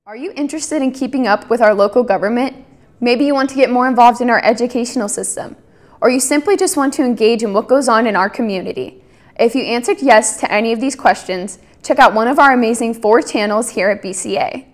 Are you interested in keeping up with our local government? Maybe you want to get more involved in our educational system, or you simply just want to engage in what goes on in our community. If you answered yes to any of these questions, check out one of our amazing 4 channels here at BCA.